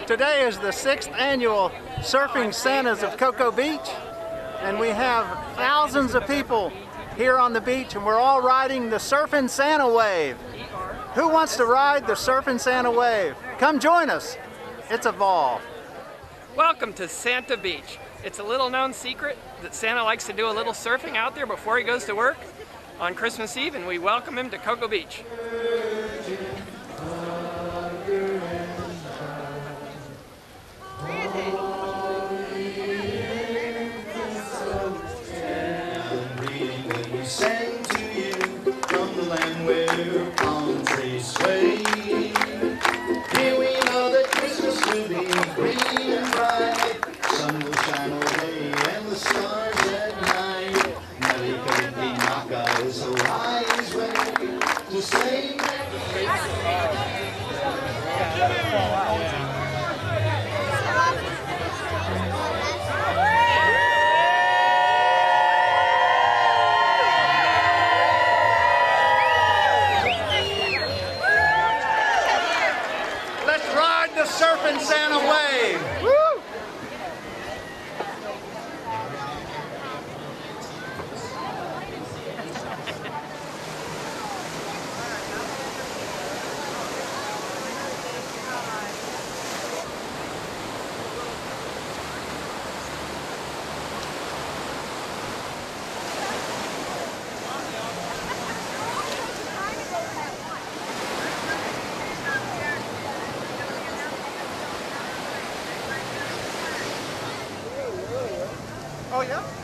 Today is the 6th annual Surfing Santas of Cocoa Beach, and we have thousands of people here on the beach, and we're all riding the Surfing Santa wave. Who wants to ride the Surfing Santa wave? Come join us. It's a ball. Welcome to Santa Beach. It's a little known secret that Santa likes to do a little surfing out there before he goes to work on Christmas Eve, and we welcome him to Cocoa Beach. Sang to you from the land where palm trees sway. Here we know that Christmas will be green and bright. Sun will shine all day and the stars at night. Nalikalikimaka is a wise way to say. Let's ride the Surfing Santa wave. Woo! Oh yeah?